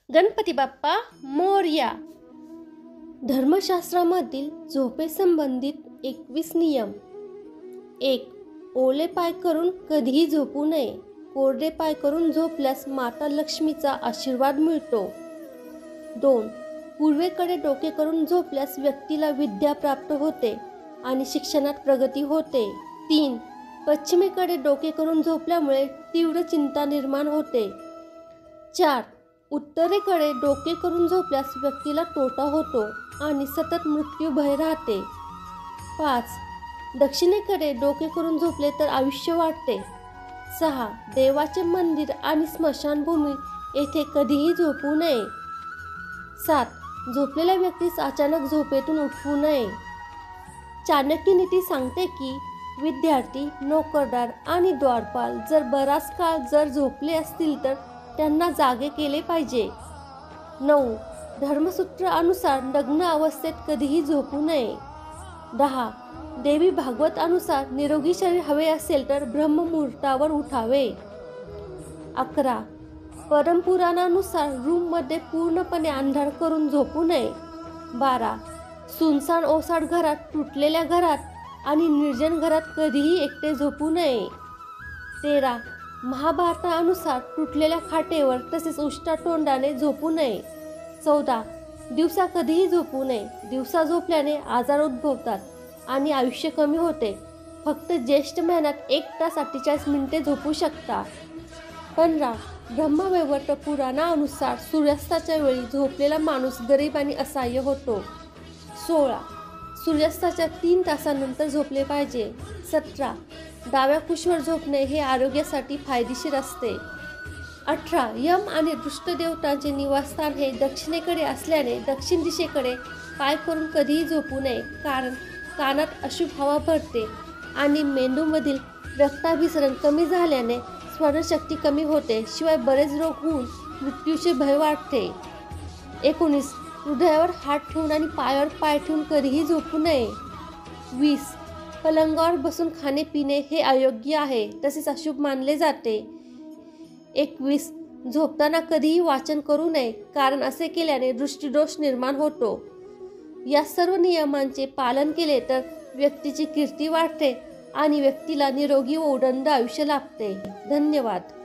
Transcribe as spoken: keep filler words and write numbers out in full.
गणपती बाप्पा मोरया. धर्मशास्त्रामधील झोपेसंबंधित एकवीस नियम. एक. ओले पाय करून कधीही झोपू नये. कोरडे पाय करून झोपल्यास माता लक्ष्मीचा आशीर्वाद मिळतो. दोन. पूर्वेकडे डोके करून झोपल्यास व्यक्तीला विद्या प्राप्त होते आणि शिक्षणात प्रगती होते. तीन. पश्चिमेकडे डोके करून झोपल्यामुळे तीव्र चिंता निर्माण होते. चार. उत्तरेकडे डोके करून झोपल्यास व्यक्तीला तोटा होतो आणि सतत मृत्यू भय राहते. पाच. दक्षिणेकडे डोके करून झोपले तर आयुष्य वाढते. सहा. देवाचे मंदिर आणि स्मशानभूमी येथे कधीही झोपू नये. सात. झोपलेल्या व्यक्तीस अचानक झोपेतून उठवू नये. चाणक्य नीती सांगते की विद्यार्थी, नोकरदार आणि द्वारपाल जर बराच काळ जर झोपले असतील तर त्यांना जागे केले पाहिजे. नऊ. धर्मसूत्र अनुसार नग्न अवस्थेत कधीही झोपू नये. दहा. देवी भागवत अनुसार निरोगी शरीर हवे असेल तर ब्रह्ममुहूर्तावर उठावे. अकरा. परमपुराणानुसार रूममध्ये पूर्णपणे अंधार करून झोपू नये. बारा. सुनसान ओसाड घरात, तुटलेल्या घरात आणि निर्जन घरात कधीही एकटे झोपू नये. तेरा. महाभारतानुसार तुटलेल्या खाटेवर तसेच उष्टा तोंडाने झोपू नये. चौदा. दिवसा कधीही झोपू नये. दिवसा झोपल्याने आजार उद्भवतात आणि आयुष्य कमी होते. फक्त ज्येष्ठ महिन्यात एक तास अठ्ठेचाळीस मिनिटे झोपू शकता. पंधरा. ब्रह्मवैवर्त पुराणानुसार सूर्यास्ताच्या वेळी झोपलेला माणूस गरीब आणि असहाय्य होतो. सोळा. सूर्यास्ताच्या तीन तासानंतर झोपले पाहिजे. सतरा. डाव्या कुशीवर झोपणे हे आरोग्यासाठी फायदेशीर असते. अठरा. यम आणि दृष्टदेवतांचे निवासस्थान हे दक्षिणेकडे असल्याने दक्षिण दिशेकडे पाय करून कधीही झोपू नये, कारण कानात अशुभ हवा भरते आणि मेंदूमधील रक्ताभिसरण कमी झाल्याने स्मरणशक्ती कमी होते. शिवाय बरेच रोग होऊन मृत्यूचे भय वाढते. एकोणीस. हृदयावर हात ठेवून आणि पायावर पाय ठेवून कधीही झोपू नये. वीस. पलंगावर बसून खाणे पिणे हे अयोग्य आहे, तसेच अशुभ मानले जाते. एकवीस. झोपताना कधीही वाचन करू नये, कारण असे केल्याने दृष्टिदोष निर्माण होतो. या सर्व नियमांचे पालन केले तर व्यक्तीची कीर्ती वाढते आणि व्यक्तीला निरोगी व उदंड आयुष्य लाभते. धन्यवाद.